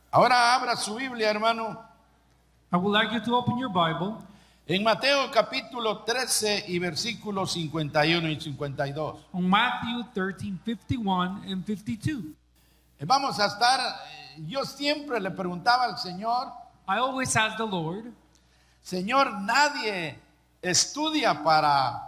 Ahora abra su Biblia, hermano, I would like you to open your Bible en Mateo capítulo 13 y versículos 51 y 52. on Matthew 13, 51 and 52. Vamos a estar, yo siempre le preguntaba al Señor, I always ask the Lord, Señor, nadie estudia para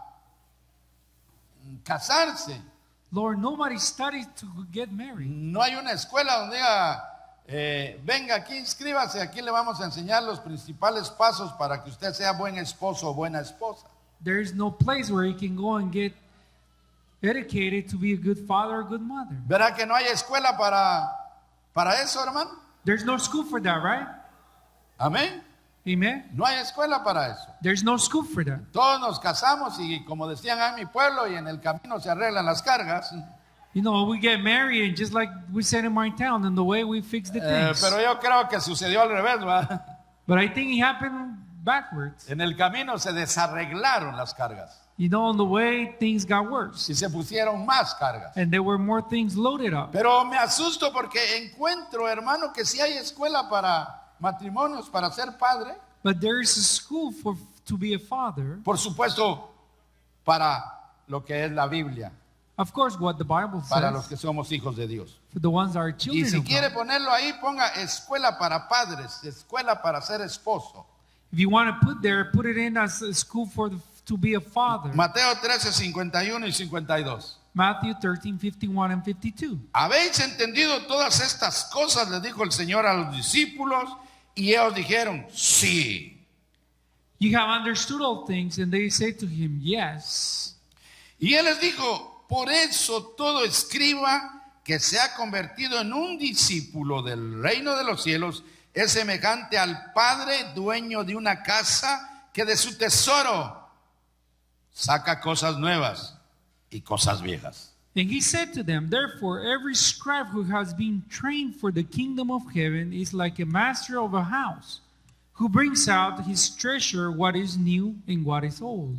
casarse. Lord, nobody studies to get married. No hay una escuela donde diga, venga aquí, inscríbase, aquí le vamos a enseñar los principales pasos para que usted sea buen esposo o buena esposa. There is no place where you can go and get educated to be a good father or good mother. ¿Verdad que no hay escuela para eso, hermano? There's no school for that, right? Amén. Amen? No hay escuela para eso. There's no school for that. Todos nos casamos y como decían en mi pueblo, y en el camino se arreglan las cargas. You know, we get married and just like we said in my town, and the way we fix the things. Pero yo creo que sucedió al revés, ¿verdad? But I think it happened backwards. En el camino se desarreglaron las cargas You know, on the way, things got worse. y se pusieron más cargas. And there were more things loaded up. Pero me asusto porque encuentro, hermano, que si hay escuela para matrimonios, para ser padre, But there is a school to be a father. por supuesto, para lo que es la Biblia, Of course, what the Bible para los says, que somos hijos de Dios. for the ones that are Y children si of quiere God. ponerlo ahí, ponga escuela para padres, escuela para ser esposo. If you want to put it in as a school to be a father. Mateo 13, 51 y 52. Matthew 13, 51 and 52. ¿Habéis entendido todas estas cosas? Le dijo el Señor a los discípulos, y ellos dijeron, sí. You have understood all things, and they say to him, yes. Y él les dijo, por eso todo escriba que se ha convertido en un discípulo del reino de los cielos es semejante al padre dueño de una casa que de su tesoro saca cosas nuevas y cosas viejas. And he said to them, therefore, every scribe who has been trained for the kingdom of heaven is like a master of a house, who brings out his treasure what is new and what is old.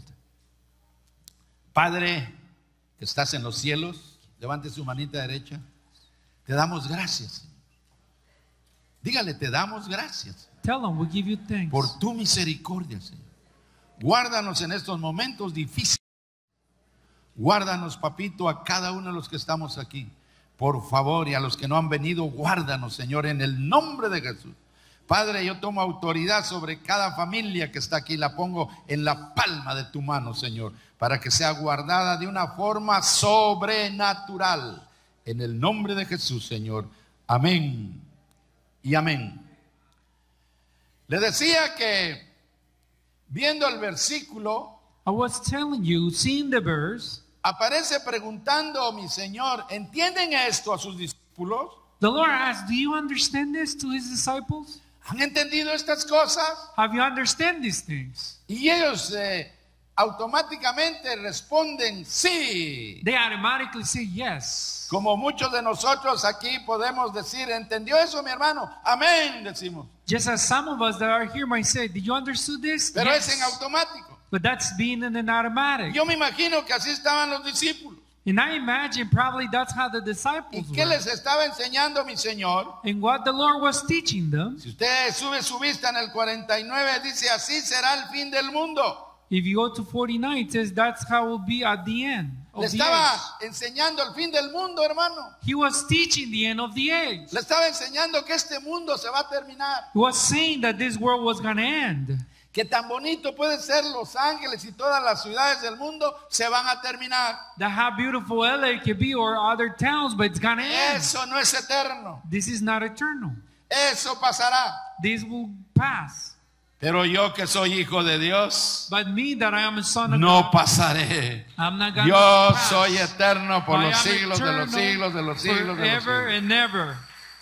Padre que estás en los cielos, levante su manita derecha, te damos gracias, Señor. Dígale, te damos gracias Tell them, we give you thanks. por tu misericordia, Señor. Guárdanos en estos momentos difíciles. Guárdanos, papito, a cada uno de los que estamos aquí. Por favor, y a los que no han venido, guárdanos, Señor, en el nombre de Jesús. Padre, yo tomo autoridad sobre cada familia que está aquí, la pongo en la palma de tu mano, Señor, para que sea guardada de una forma sobrenatural. En el nombre de Jesús, Señor. Amén y amén. Le decía que viendo el versículo, I was telling you, seeing the verse, aparece preguntando mi Señor, ¿entienden esto a sus discípulos? the Lord asked, do you understand this to his disciples? ¿Han entendido estas cosas? Have you understand these things? Y ellos automáticamente responden sí. They automatically say yes. Como muchos de nosotros aquí podemos decir, ¿entendió eso mi hermano? Amén, decimos. Just as some of us that are here might say, did you understand this? Pero Yes. es en automático. But that's being in an automatic. Yo me imagino que así estaban los discípulos. And I imagine probably that's how the ¿Y disciples qué were. les estaba enseñando mi Señor? And what the Lord was teaching them, Si usted sube su vista en el 49, dice, así será el fin del mundo. if you go to 49, it says that's how it will be at the end Le of the estaba age. enseñando el fin del mundo, hermano. He was teaching the end of the age. Le estaba enseñando que este mundo se va a terminar. He was saying that this world was going to end. Que tan bonito puede ser Los Ángeles y todas las ciudades del mundo se van a terminar. That how beautiful LA could be or other towns, but it's going to end. Eso no es eterno. This is not eternal. Eso pasará. This will pass. Pero yo que soy hijo de Dios, But me that I am a son of no God, pasaré. I'm not going to Yo pass. soy eterno por I los am siglos de los eternal siglos de los siglos de los forever siglos. and ever.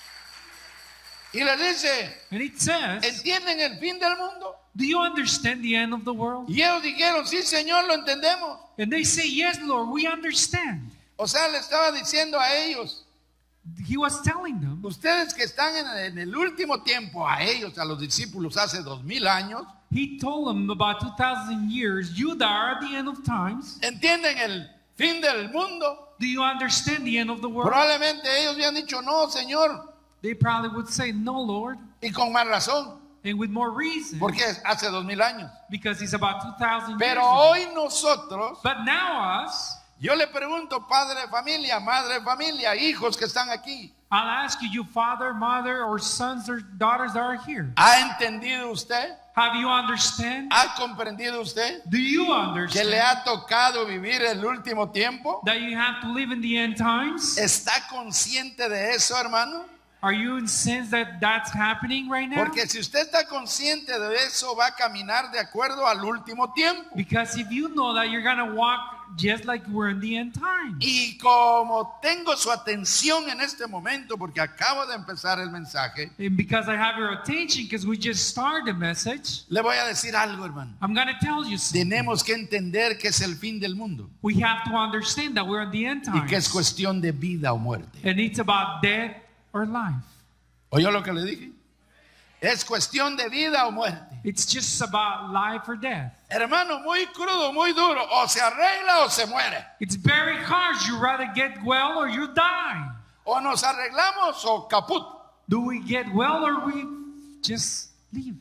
Y le dice, And it says, ¿entienden el fin del mundo? do you understand the end of the world? Y ellos dijeron, sí, Señor, lo entendemos. And they say, yes, Lord, we understand. O sea, le estaba diciendo a ellos, He was telling them, ustedes que están en el último tiempo, a ellos, a los discípulos hace 2000 años, he told them about 2,000 years, you that are at the end of times, ¿entienden el fin del mundo? do you understand the end of the world? Probablemente ellos habían dicho, no, Señor, They probably would say, no, Lord. Y con más razón, And with more reason. porque hace 2000 años. Because it's about 2,000 years Pero ago. hoy nosotros, But now us, yo le pregunto, padre de familia, madre de familia, hijos que están aquí, I'll ask you, you father, mother, or sons or daughters that are here. ¿ha entendido usted? Have you understand? ¿Ha comprendido usted Do you que understand le ha tocado vivir el último tiempo? that you have to live in the end times? ¿Está consciente de eso, hermano? Are you in sense that that's happening right now? Porque si usted está consciente de eso, va a caminar de acuerdo al último tiempo. Because if you know that, you're going to walk just like we're in the end times. Y como tengo su atención en este momento, porque acabo de empezar el mensaje, And because I have your attention, because we just started the message, le voy a decir algo, hermano. I'm going to tell you something. Tenemos que entender que es el fin del mundo We have to understand that we're in the end y que es times. cuestión de vida o muerte. And it's about death or life. ¿Oyó lo que le dije? Es cuestión de vida o muerte. It's just about life or death. Hermano, muy crudo, muy duro. O se arregla o se muere. It's very harsh. You rather get well or you die. O nos arreglamos o caput. Do we get well or we just leave?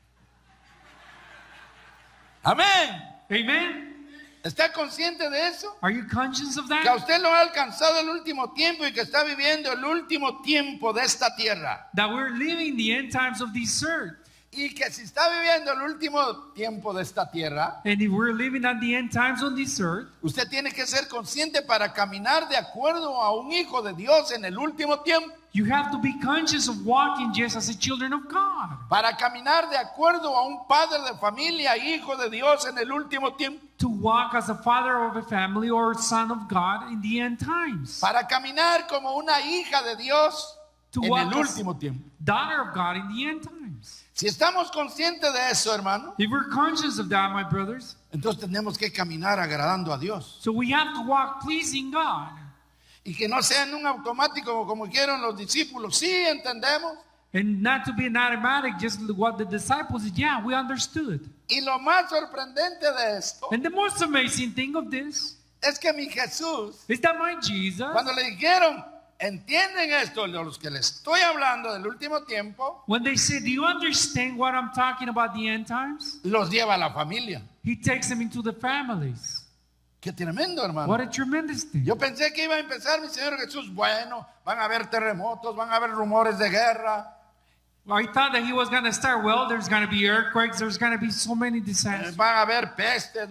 Amén. Amen? ¿Está consciente de eso? Are you conscious of Que a that? usted lo ha alcanzado el último tiempo y que está viviendo el último tiempo de esta tierra. That we're living the end times of this earth. Y que si está viviendo el último tiempo de esta tierra, And if we're living at the end times on this earth, usted tiene que ser consciente para caminar de acuerdo a un hijo de Dios en el último tiempo. you have to be conscious of walking just as a children of God. Para caminar de acuerdo a un padre de familia, hijo de Dios en el último tiempo. To walk as a father of a family or son of God in the end times. Para caminar como una hija de Dios To en walk el as último tiempo. daughter of God in the end times. Si estamos conscientes de eso, hermano, If we're conscious of that, my brothers, entonces tenemos que caminar agradando a Dios. so we have to walk pleasing God. Y que no sea en un automático como dijeron los discípulos. Sí, entendemos. And not to be an automatic, just what the disciples did. Yeah, we understood. Y lo más sorprendente de esto And the most amazing thing of this es que mi Jesús, is that my Jesus, cuando le dijeron, ¿entienden esto? Los que les estoy hablando del último tiempo, when they say, do you understand what I'm talking about the end times? los lleva a la familia. He takes them into the families. Qué tremendo, hermano. What a tremendous thing. Yo pensé que iba a empezar mi Señor Jesús. Bueno, van a haber terremotos, van a haber rumores de guerra. I thought that he was going to start, well, there's going to be earthquakes, there's going to be so many disasters. Van a haber pestes,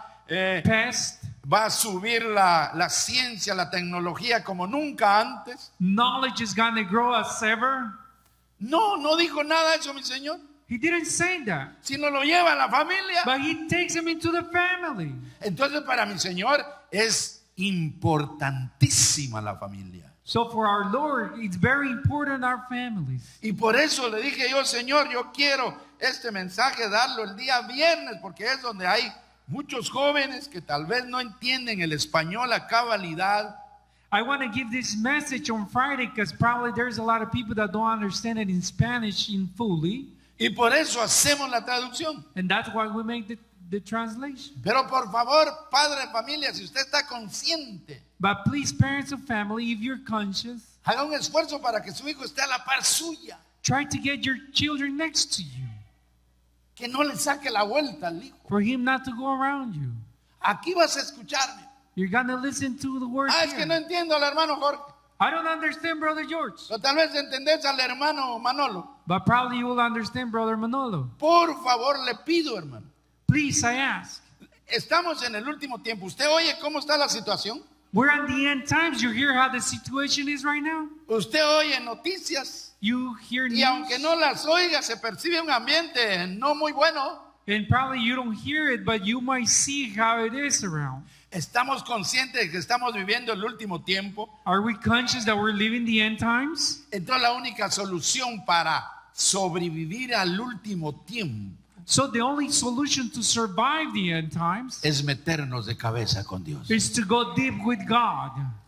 Pest, va a subir la ciencia, la tecnología como nunca antes. knowledge is going to grow as ever. No, no dijo nada de eso mi Señor. He didn't say that. Sino lo lleva a la familia. But he takes them into the family. Entonces para mi Señor es importantísima la familia. So for our Lord, it's very important our families. Y por eso le dije yo, Señor, yo quiero este mensaje darlo el día viernes, porque es donde hay muchos jóvenes que tal vez no entienden el español a cabalidad. I want to give this message on Friday because probably there's a lot of people that don't understand it in Spanish in fully. Y por eso hacemos la traducción. And that's why we make the translation. Pero por favor, padre de familia, si usted está consciente, But please, parents of family, if you're conscious, haga un esfuerzo para que su hijo esté a la par suya. try to get your children next to you. Que no le saque la vuelta al hijo. For him not to go around you. Aquí vas a escucharme. You're going to listen to the word Es que here. no entiendo al hermano Jorge. I don't understand, Brother George. O tal vez entendés al hermano Manolo. But probably you will understand, Brother Manolo. Por favor, le pido, hermano. Please, I ask. Estamos en el último tiempo. ¿Usted oye cómo está la situación? We're at the end times. You hear how the situation is right now? Usted oye noticias. You hear Y aunque news. no las oiga, se percibe un ambiente no muy bueno. And probably you don't hear it, but you might see how it is around. Estamos conscientes de que estamos viviendo el último tiempo. Are we conscious that we're living the end times? Entonces la única solución para sobrevivir al último tiempo So the only solution to survive the end times es meternos de cabeza con Dios. is to go deep with God.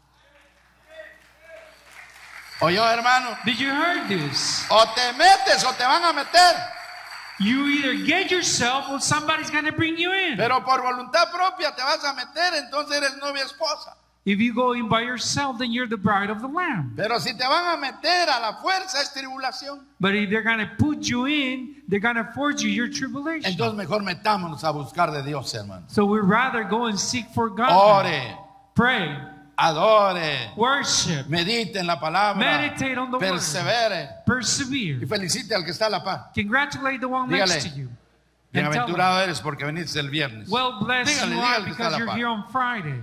¿Oyó, hermano? Did you hear this? O te metes o te van a meter. You either get yourself or somebody's going to bring you in. Pero por voluntad propia te vas a meter, entonces eres novia esposa. If you go in by yourself, then you're the bride of the Lamb. Pero si te van a meter a la fuerza es tribulación. But if they're going to put you in, they're going to force you your tribulation. Entonces mejor metámonos a buscar de Dios, hermano. So we'd rather go and seek for God. Ore, Pray, adore, worship, medite en la palabra, meditate on the word, persevere y persevere. felicite al que está a la par. Congratulate the one Dígale, next to you. And tell them, bienaventurado eres porque veniste el viernes. well, blessed Dígale, you dígale are que está a la because you're par. here on Friday.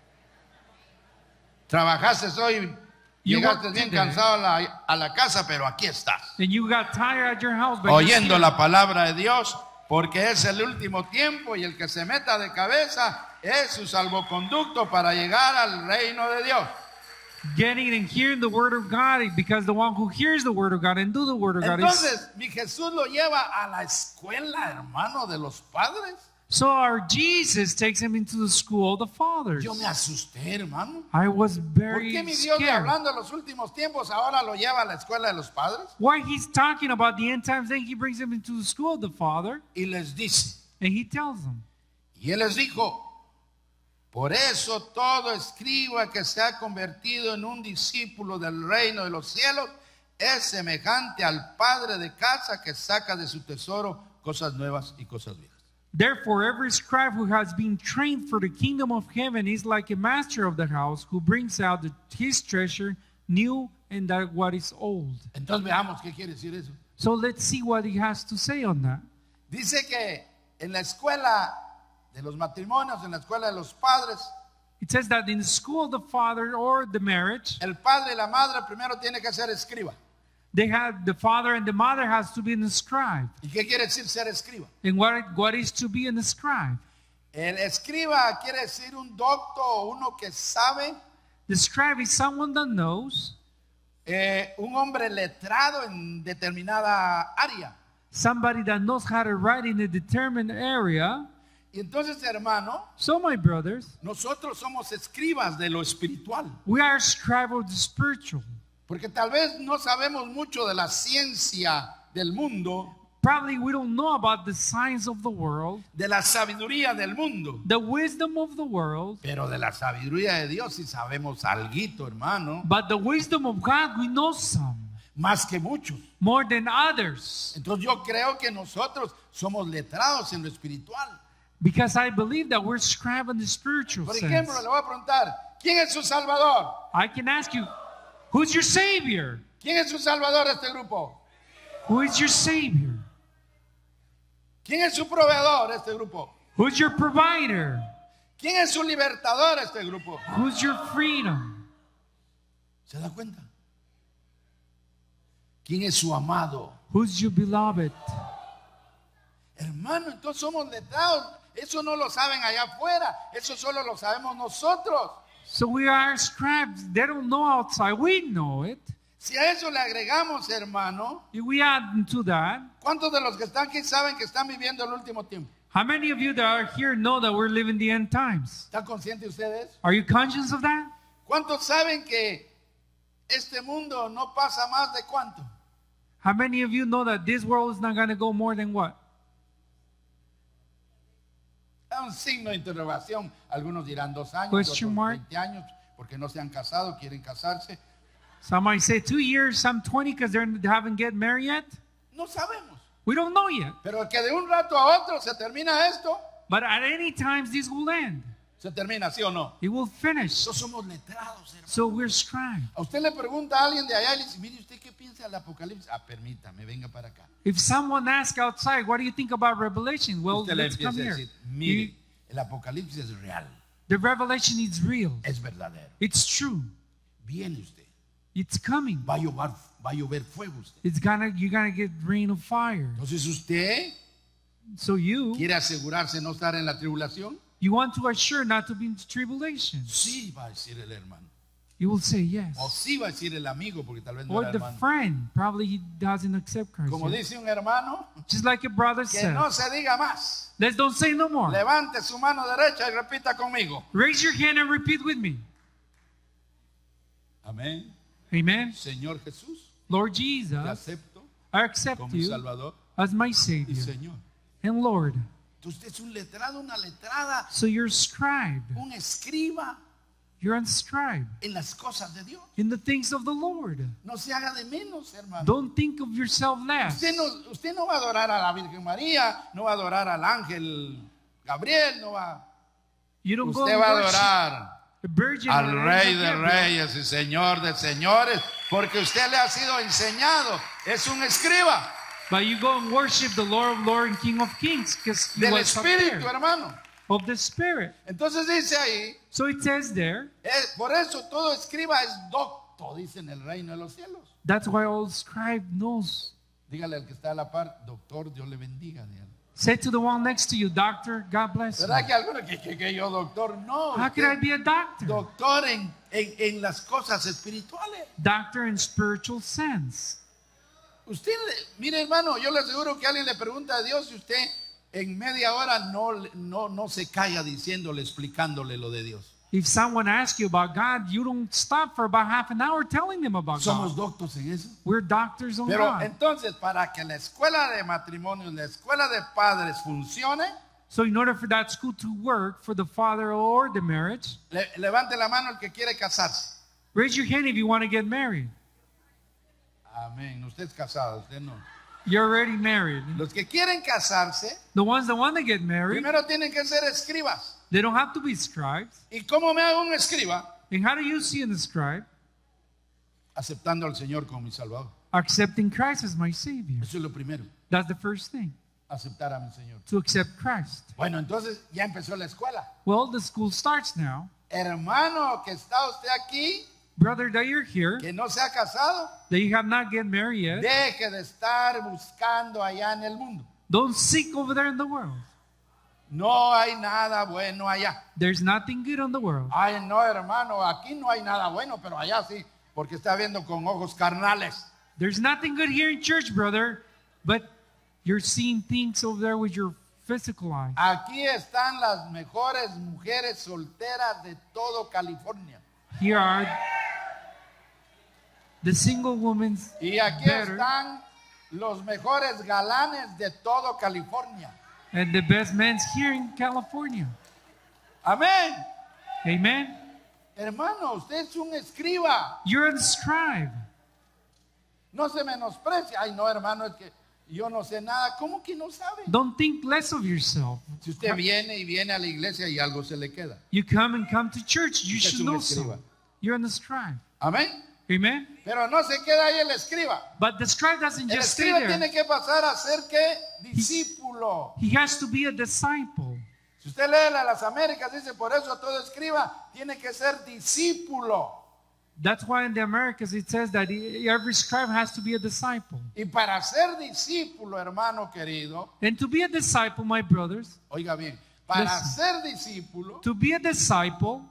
Trabajaste hoy, You llegaste worked bien today. cansado a la casa, pero aquí estás. And you got tired at your house, but you're Oyendo here. la palabra de Dios, porque es el último tiempo y el que se meta de cabeza es su salvoconducto para llegar al reino de Dios. Getting and hearing the word of God, because the one who hears the word of God and do the word of God is. Entonces, mi Jesús lo lleva a la escuela, hermano, de los padres. So our Jesus takes him into the school of the fathers. Yo me asusté, hermano. I was ¿Por very qué mi Dios, scared. hablando de los últimos tiempos, ahora lo lleva a la escuela de los padres? Why he's talking about the end times, then he brings him into the school of the Father, Y les dice, and he tells them. y él les dijo, por eso todo escriba que se ha convertido en un discípulo del reino de los cielos es semejante al padre de casa que saca de su tesoro cosas nuevas y cosas viejas. Therefore, every scribe who has been trained for the kingdom of heaven is like a master of the house who brings out his treasure new and that what is old. Entonces veamos qué quiere decir eso. So let's see what he has to say on that. Dice que en la escuela de los matrimonios, en la escuela de los padres, It says that in the school of the father or the marriage, el padre y la madre primero tiene que ser escriba. they have the father and the mother has to be an scribe. ¿Y qué quiere decir ser escriba? And what is to be an scribe? El escriba quiere decir un docto o uno que sabe, The scribe is someone that knows, un hombre letrado en determinada área. somebody that knows how to write in a determined area. Y entonces, hermano, So, my brothers, nosotros somos escribas de lo espiritual. we are scribe of the spiritual. Porque tal vez no sabemos mucho de la ciencia del mundo, Probably we don't know about the science of the world, de la sabiduría del mundo. the wisdom of the world, Pero de la sabiduría de Dios sí sabemos alguito, hermano. but the wisdom of God we know some, Más que muchos. more than others. Entonces yo creo que nosotros somos letrados en lo espiritual. Because I believe that we're scribe in the spiritual Por sense. ejemplo, le voy a preguntar, ¿quién es su salvador? I can ask you, who's your Savior? ¿Quién es su salvador de este grupo? Who is your Savior? ¿Quién es su proveedor de este grupo? Who's your provider? ¿Quién es su libertador de este grupo? Who's your freedom? ¿Se da cuenta? ¿Quién es su amado? Who's your beloved? Hermano, entonces somos letrados. Eso no lo saben allá afuera. Eso solo lo sabemos nosotros. So we are scribes. They don't know outside. We know it. Si a eso le agregamos, hermano, If we add into that, ¿cuántos de los que están aquí saben que están viviendo el último tiempo? how many of you that are here know that we're living the end times? ¿Están conscientes ustedes? Are you conscious of that? ¿Cuántos saben que este mundo no pasa más de cuánto? How many of you know that this world is not going to go more than what? Es un signo de interrogación. Algunos dirán 2 años, Question otros mark. 20 años, porque no se han casado, quieren casarse. Some might say 2 years, some 20 because they haven't get married yet. No sabemos. We don't know yet. Pero que de un rato a otro se termina esto, But at any time, this will end. se termina, ¿sí o no? It will finish. Nosotros somos letrados, hermano. So we're scribes. A usted le pregunta a alguien de allá y le dice, mire, ¿usted qué piensa del Apocalipsis? Ah, permítame, venga para acá. If someone asks outside, what do you think about Revelation? Well, Usted le let's come empieza a here. decir, mire, el Apocalipsis es real, The revelation is real. es verdadero. It's true. Viene usted, It's coming. va a llover fuego usted. You're gonna get rain of fire. Entonces usted So you quiere asegurarse no estar en la tribulación. want to assure not to be in tribulation. Sí, va a decir el hermano. You will say yes. O sí va a decir el amigo, porque tal vez no Or era the hermano. friend, probably he doesn't accept Christ Como yet. dice un hermano, Just like a brother que said. no se diga más. Let's don't say no more. Levante su mano derecha y repita conmigo. Raise your hand and repeat with me. Amén. Amen. Señor Jesús, Lord te Jesus, acepto I accept como you Salvador as my y Savior Señor. and Lord. Usted es un letrado, una letrada, So you're scribe. un escriba. You're on strive en las cosas de Dios. in the things of the Lord. No se haga de menos, hermano. Don't think of yourself less. Usted no va a adorar a la Virgen María, no va a adorar al ángel Gabriel, no va. You don't go Usted and va a worship adorar the Virgin al or the Rey angel de Gabriel. Reyes y Señor de Señores, porque usted le ha sido enseñado, es un escriba But you go and worship the Lord of Lords and King of Kings because he del was up Espíritu, there, hermano. of the Spirit. Entonces dice ahí, So it says there, por eso todo escriba es docto, dice en el reino de los cielos. that's why all scribe knows. Dígale al que está a la par, doctor, Dios le bendiga. Dígale. Say to the one next to you, doctor, God bless you. ¿Verdad que alguno que yo doctor? No. How could I be a doctor? Doctor en las cosas espirituales. Doctor in spiritual sense. Usted, mire hermano, yo le aseguro que alguien le pregunta a Dios y usted en media hora no se calla diciéndole, explicándole lo de Dios. If someone asks you about God, you don't stop for about half an hour telling them about Somos God. doctos en eso. We're doctors on Pero God. entonces, para que la escuela de matrimonios, la escuela de padres funcione, So in order for that school to work for the father or the marriage, levante la mano el que quiere casarse. raise your hand if you want to get married. Amén. Usted es casado, usted no. You're already married. Los que quieren casarse, The ones that want to get married, primero tienen que ser escribas. they don't have to be scribes. ¿Y cómo me hago un escriba? And how do you see in the scribe? Aceptando al Señor como mi Salvador. Accepting Christ as my Savior. Eso es lo primero. That's the first thing, Aceptar a mi Señor. to accept Christ. Bueno, entonces ya empezó la escuela. Well, the school starts now. Hermano, que está usted aquí, Brother, that you're here, que no se ha casado, that you have not get married yet, deje de estar buscando allá en el mundo. don't seek over there in the world. No hay nada bueno allá. There's nothing good on the world. Ay, no, hermano, aquí no hay nada bueno, pero allá sí, porque está viendo con ojos carnales. There's nothing good here in church, brother, but you're seeing things over there with your physical eye. Aquí están las mejores mujeres solteras de todo California. Here are the single women's Y aquí better están los mejores galanes de todo California. and the best men's here in California. Amén. Amen. Hermano, usted es un escriba. You're a scribe. No se menosprecie. Ay, no, hermano, es que yo no sé nada. ¿Cómo que no sabe? Don't think less of yourself. Si usted viene y viene a la iglesia y algo se le queda. You come to church, you Usted es should un know escriba. so. You're in the scribe. Amén. Amen. Pero no se queda ahí el escriba. But the scribe doesn't El just stay escriba there. tiene que pasar a ser ¿qué? Discípulo. He has to be a disciple. Si usted lee las Américas, dice, por eso todo escriba tiene que ser discípulo. That's why in the Americas it says that every scribe has to be a disciple. Y para ser discípulo, hermano querido, And to be a disciple, my brothers, oiga bien, para Listen. ser discípulo, to be a disciple,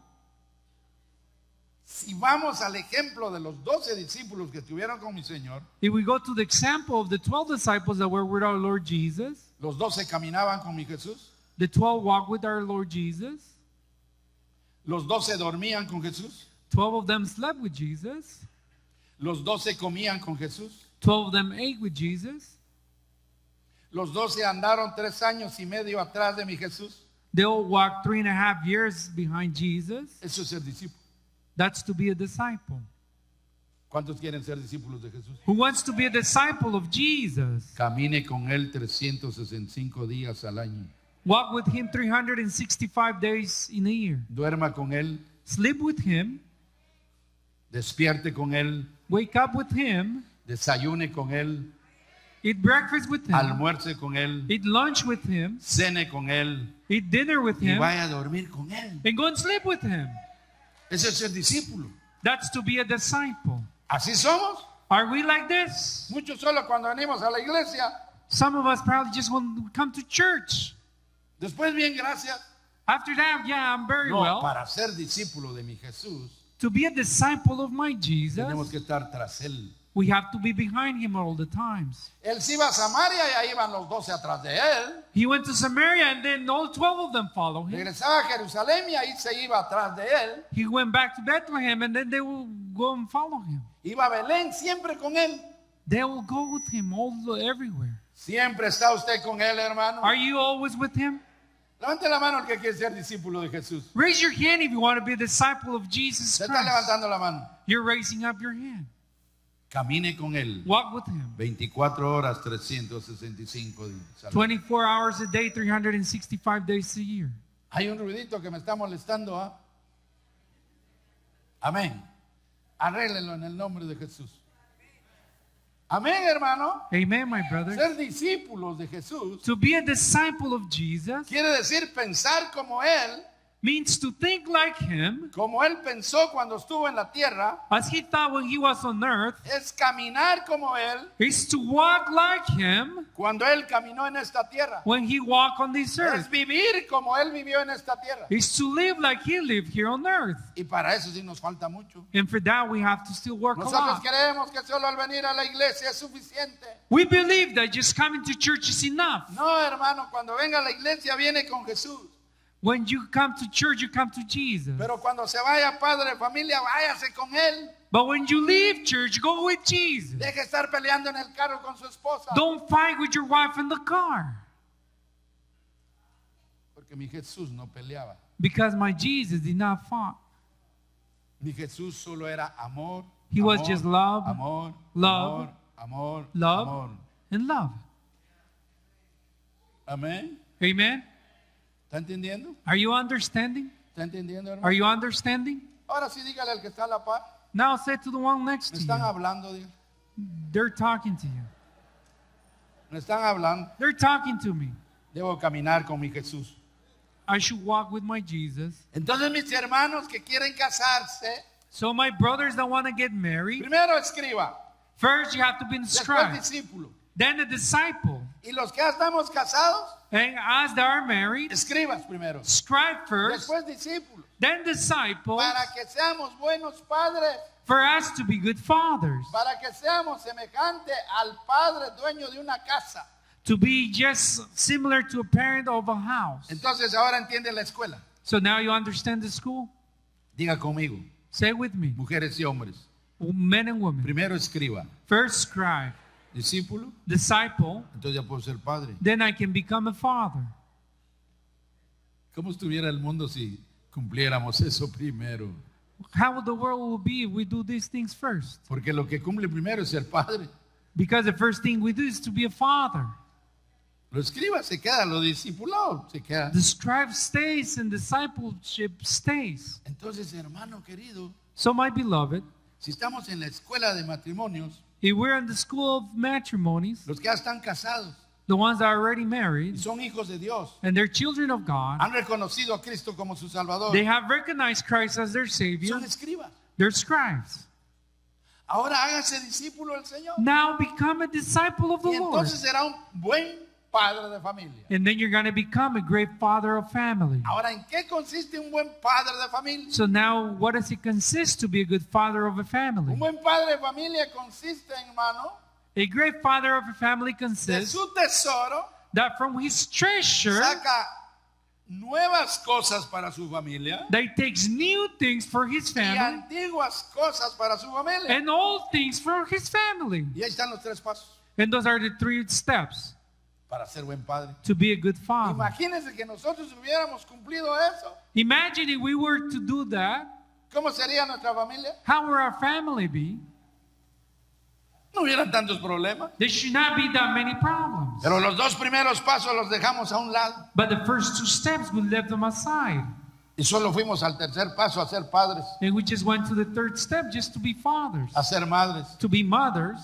si vamos al ejemplo de los 12 discípulos que estuvieron con mi Señor, if we go to the example of the 12 disciples that were with our Lord Jesus, los 12 caminaban con mi Jesús, the 12 walked with our Lord Jesus, los 12 dormían con Jesús, 12 of them slept with Jesus, los 12 comían con Jesús, 12 of them ate with Jesus, los 12 andaron 3 años y medio atrás de mi Jesús. they all walked 3.5 years behind Jesus. Eso es ser discípulo. That's to be a disciple. ¿Cuántos quieren ser discípulos de Jesús? Who wants to be a disciple of Jesus? Camine con Él 365 días al año. Walk with him 365 days in a year. Duerma con Él, Sleep with him. despierte con Él, Wake up with him. desayune con Él, Eat breakfast with him. almuerce con Él, Eat lunch with him. cene con Él Eat dinner with y him. vaya a dormir con Él. And go and sleep with him. Ese es ser discípulo. That's to be a disciple. Así somos. Are we like this? Muchos solo cuando venimos a la iglesia. Some of us probably just want to come to church. Después, bien, gracias. After that, yeah, I'm very No, well. para ser discípulo de mi Jesús, To be a disciple of my tenemos Jesus, que estar tras Él. we have to be behind him all the times. Él se iba a Samaria y ahí iban los 12 atrás de Él. He went to Samaria and then all 12 of them follow him. Regresaba a Jerusalén y ahí se iba atrás de Él. He went back to Bethlehem and then they will go and follow him. Iba a Belén siempre con Él. They will go with him everywhere. Siempre está usted con Él, hermano. Are you always with him? Levante la mano el que quiere ser discípulo de Jesús. Raise your hand if you want to be a disciple of Jesus Se está Christ. levantando la mano. You're raising up your hand. Camine con Él. Walk with him. 24 horas, 365 días. 24 hours a day, 365 days a year. Hay un ruidito que me está molestando. ¿Ah? Amén. Arréglenlo en el nombre de Jesús. Amén, hermano. Amen, my brother. Ser discípulos de Jesús To be a disciple of Jesus quiere decir pensar como Él, means to think like him, como Él pensó cuando estuvo en la tierra, as he thought when he was on earth, es caminar como Él is to walk like him cuando Él caminó en esta tierra. when he walked on this Es earth. vivir como Él vivió en esta tierra. Is to live like he lived here on earth. Y para eso sí nos falta mucho. And for that, we have to still work a Nosotros lot. creemos que solo al venir a la iglesia es suficiente. We believe that just coming to church is enough. No, hermano, cuando venga a la iglesia viene con Jesús. When you come to church, you come to Jesus. Pero cuando se vaya padre de familia, váyase con Él. But when you leave church, go with Jesus. Deje de estar peleando en el carro con su esposa. Don't fight with your wife in the car. Porque mi Jesús no peleaba. Because my Jesus did not fight. Mi Jesús solo era amor. He was just love, amor, love, amor, love. amor. And love. Amén. Amen? ¿Está entendiendo? Are you understanding? ¿Está entendiendo, hermano? Are you understanding? Ahora sí dígale al que está a la par. Now say to the one next Me to están you. hablando, dígale. They're talking to you. Me están hablando. They're talking to me. Debo caminar con mi Jesús. I should walk with my Jesus. Entonces mis hermanos que quieren casarse, So my brothers that want to get married, primero escriba, first you have to be a después scribe, discípulo. then a disciple. Y los que ya estamos casados, And as they are married, escribas primero. scribe first, Después discípulos. then disciples, Para que seamos buenos padres, for us to be good fathers, para que seamos semejante al padre dueño de una casa. to be just similar to a parent of a house. Entonces ahora entiende la escuela. So now you understand the school? Diga conmigo, Say with me, mujeres y hombres. men and women. Primero escriba, First scribe, discípulo, disciple, entonces ya puedo ser padre. then I can become a father. ¿Cómo estuviera el mundo si cumpliéramos eso primero? How would the world will be if we do these things first? Porque lo que cumple primero es ser padre. Because the first thing we do is to be a father. Lo escriba se queda, lo discipulado se queda. The scribe stays and discipleship stays. Entonces, hermano querido, So my beloved, si estamos en la escuela de matrimonios, if we're in the school of matrimonies, los que ya están casados the ones that are already y married son hijos de Dios, and they're children of God, han reconocido a Cristo como su Salvador, they have recognized Christ as their Savior, son escribas. they're scribes. Ahora hágase discípulo del Señor. Now become a disciple of the Y Lord. entonces será un buen padre de familia. And then you're going to become a great father of family. Ahora, ¿en qué consiste un buen padre de familia? So now what does it consist to be a good father of a family? Un buen padre de familia consiste, hermano, A great father of a family de consists su tesoro that from his treasure saca nuevas cosas para su familia that he takes new things for his y family antiguas cosas para su familia. and old things for his family. Y ahí están los tres pasos And those are the 3 steps para ser buen padre. to be a good father. Imagínense que nosotros hubiéramos cumplido eso. Imagine if we were to do that, ¿Cómo sería nuestra familia? how would our family be? No hubieran tantos problemas. There should not be that many problems. Pero los dos primeros pasos los dejamos a un lado But the first 2 steps, we left them aside. y solo fuimos al tercer paso a ser padres, And we just went to the 3rd step just to be fathers, a ser madres. to be mothers.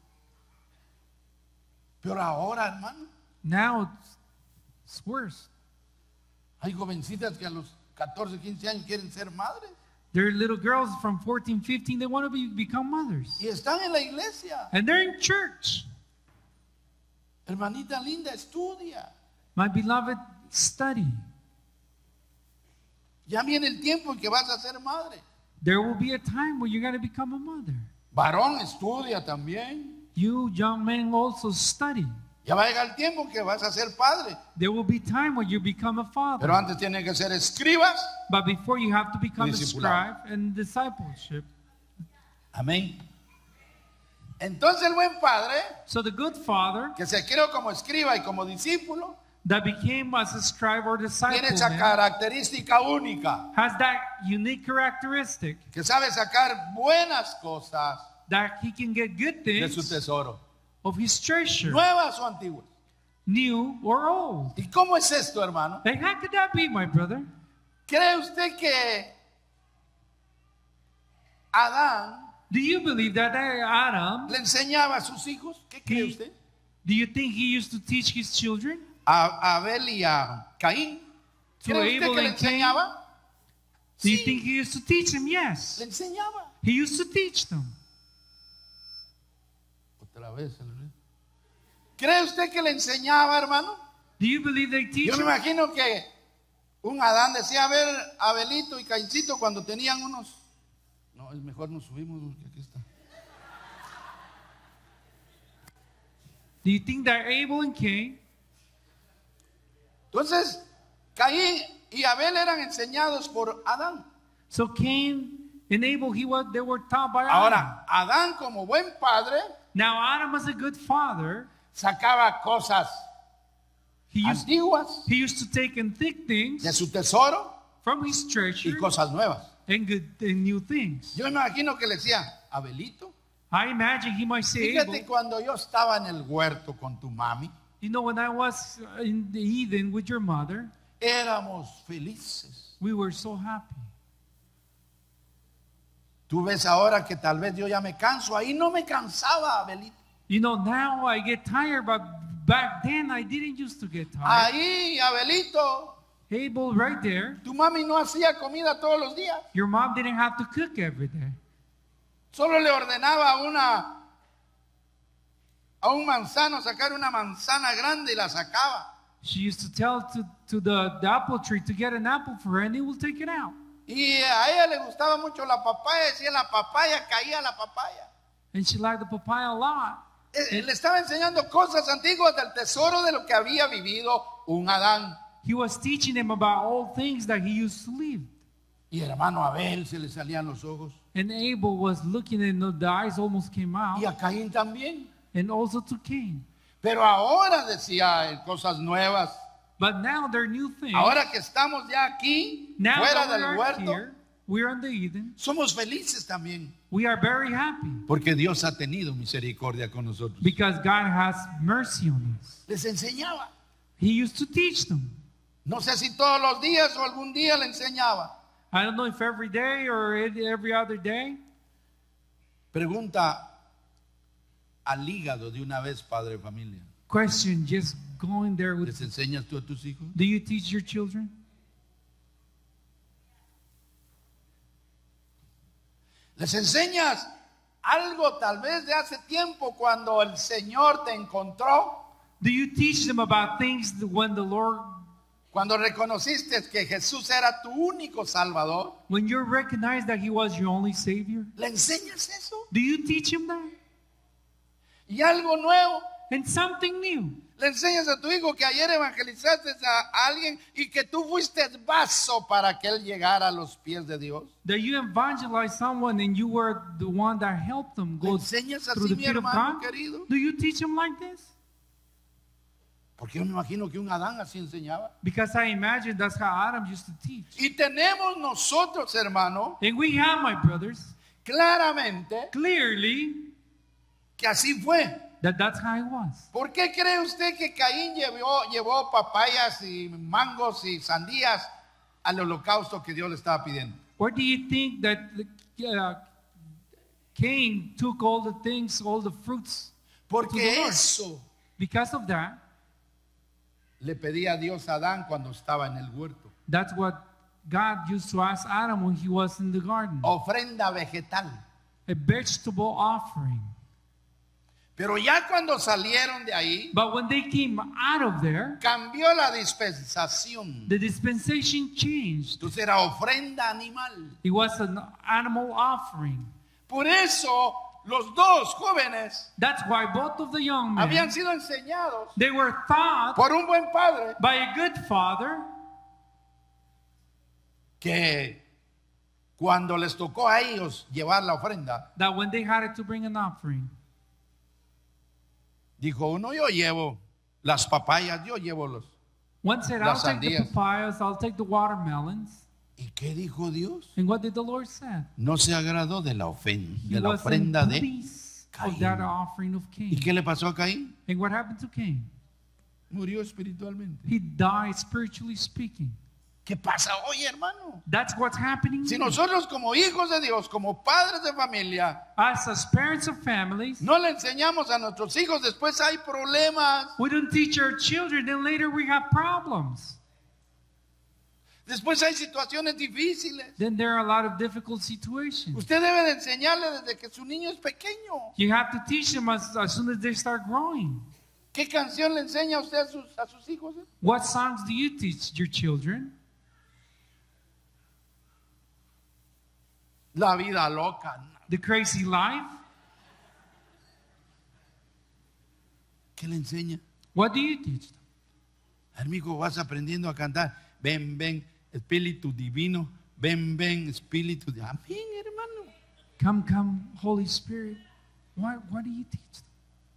Pero ahora, hermano, Now it's worse. hay jovencitas que a los 14, 15 años quieren ser madres There are little girls from 14, 15, they want to become mothers. y están en la iglesia. And they're in church. Hermanita linda, estudia. My beloved, study. Ya viene el tiempo en que vas a ser madre. There will be a time where you're going to become a mother. Varón, estudia también. You young men also study. Ya va a llegar el tiempo en que vas a ser padre. There will be time when you become a father. Pero antes tienen que ser escribas. But before you have to become a Discipulado. scribe and discipleship. Amén. Entonces el buen padre, So the good father que se creó como escriba y como discípulo, that became as a scribe or disciple tiene esa man, característica única, has that unique characteristic que sabe sacar buenas cosas that he can get good de su things tesoro, of his treasure, nuevas o antiguas. new or old. ¿Y cómo es esto, hermano? Like, how could that be, my brother? ¿Cree usted que Adán Do you believe that Adam, le enseñaba a sus hijos? ¿Qué cree usted? do you think he used to teach his children? A Abel y a Caín. To ¿Cree usted Abel que le and Cain? enseñaba? Do you Sí, think he used to teach them? le Yes. enseñaba. He used to teach them. Otra vez. ¿Cree usted que le enseñaba, hermano? Do you believe they teach Yo me them? imagino que un Adán decía, a ver, Abelito y Caíncito cuando tenían unos... No, es mejor nos subimos porque aquí está. Do you think that Abel and Cain, Entonces, Caín y Abel eran enseñados por Adán. so Cain and Abel, they were taught by Adam. Ahora, Adán como buen padre Now Adam was a good father. sacaba cosas He used, antiguas he used to take and thick things de su tesoro from his y treasure cosas nuevas. and good and new things. Yo me imagino que le decía, Abelito, I imagine he might say, fíjate Abel, cuando yo estaba en el huerto con tu mami, you know, when I was in the Eden with your mother, éramos felices. we were so happy. Tú ves ahora que tal vez yo ya me canso, ahí no me cansaba, Abelito. You know, now I get tired, but back then I didn't used to get tired. Ahí, Abelito, Abel, right there, tu mami no hacía comida todos los días. your mom didn't have to cook every day. Solo le ordenaba a un manzano sacar una manzana grande y la sacaba. She used to tell to the apple tree to get an apple for her, and he will take it out. Y a ella le gustaba mucho la papaya, decía la papaya, caía la papaya. And she liked the papaya a lot. Le estaba enseñando cosas antiguas del tesoro de lo que había vivido un Adán. He was teaching them about all things that he used to live. Y hermano Abel se le salían los ojos. And Abel was looking, and the eyes almost came out. Y a Caín también. And also to Cain. Pero ahora decía él cosas nuevas. But now they're new things. Ahora que estamos ya aquí, Now fuera that we del are huerto, here, we are in the Eden. somos felices también. We are very happy Porque Dios ha tenido misericordia con nosotros. because God has mercy on us. Les enseñaba. He used to teach them. No sé si todos los días o algún día le enseñaba. I don't know if every day or every other day. Pregunta al hígado de una vez, padre de familia. Question, just going there with, ¿Les enseñas tú a tus hijos? do you teach your children? ¿Les enseñas algo tal vez de hace tiempo cuando el Señor te encontró? Do you teach them about things when the Lord, Cuando reconociste que Jesús era tu único Salvador. when you recognize that He was your only Savior? ¿Le enseñas eso? Do you teach him that? Y algo nuevo. And something new. Le enseñas a tu hijo que ayer evangelizaste a alguien y que tú fuiste vaso para que él llegara a los pies de Dios. That you evangelized someone and you were the one that helped them ¿Le go enseñas through así, the mi feet of hermano God? querido? Do you teach him like this? Porque yo me imagino que un Adán así enseñaba. Because I imagine that's how Adam used to teach. Y tenemos nosotros, hermano, And we have, my brothers, claramente clearly que así fue. that's how it was. ¿Por qué cree usted que Caín llevó papayas y mangos y sandías al holocausto que Dios le estaba pidiendo? Or do you think that Cain took all the things, all the fruits? Porque To the Lord. eso Because of that, le pedía a Dios a Adán cuando estaba en el huerto. that's what God used to ask Adam when he was in the garden. Ofrenda vegetal. A vegetable offering. Pero ya cuando salieron de ahí, But when they came out of there, cambió la dispensación. the dispensation changed. Entonces era ofrenda animal. It was an animal offering. Por eso los dos jóvenes That's why both of the young men, habían sido enseñados they were taught por un buen padre by a good father que cuando les tocó a ellos llevar la ofrenda, that when they had to bring an offering, dijo uno, yo llevo las papayas, yo llevo One said, I'll Las take the sandías. papayas, I'll take the watermelons. ¿Y qué dijo Dios? And what did the Lord say? No se agradó de la He de la wasn't ofrenda de pleased of Caín. that offering of ¿Y Cain. qué le pasó a Caín? And what happened to Cain? Murió espiritualmente. He died spiritually speaking. ¿Qué pasa hoy, hermano? That's what's happening Si now. nosotros como hijos de Dios, como padres de familia, As parents of families, no le enseñamos a nuestros hijos, después hay problemas. we don't teach our children, then later we have problems. Después hay situaciones difíciles. Then there are a lot of difficult situations. Usted debe de enseñarle desde que su niño es pequeño. You have to teach them as soon as they start growing. ¿Qué canción le enseña usted a sus hijos? What songs do you teach your children? La vida loca. The Crazy Life? ¿Qué le enseña? What do you teach them? Amigo, vas aprendiendo a cantar. Ven, ven, Espíritu Divino. Ven, ven, Espíritu Divino. Amén, hermano. Come, come, Holy Spirit. What do you teach them?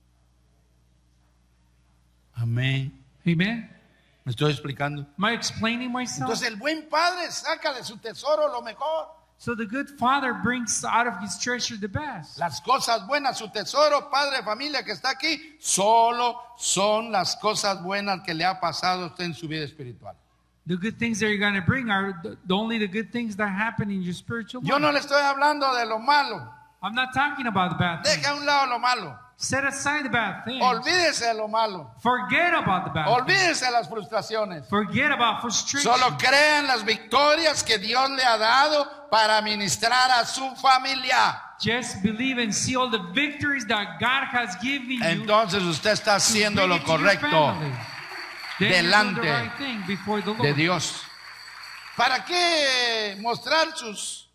Amén. Amen? ¿Me estoy explicando? Am I explaining myself? Entonces el buen padre saca de su tesoro lo mejor. So the good father brings out of his treasure the best. Las cosas buenas, su tesoro, padre de familia que está aquí, solo son las cosas buenas que le ha pasado a usted en su vida espiritual. The good things that you're going to bring are only the good things that happen in your spiritual life. Yo no le estoy hablando de lo malo. I'm not talking about the bad things. Deja a un lado lo malo. Set aside the bad things. Olvídese de lo malo. Forget about the bad things. Olvídese de las frustraciones. Forget about frustration. Solo crean las victorias que Dios le ha dado para ministrar a su familia. Just believe and see all the victories that God has given you. Entonces usted está to haciendo bring lo it to your correcto family. Then you're doing delante the right thing before the Lord. de Dios. ¿Para qué mostrar sus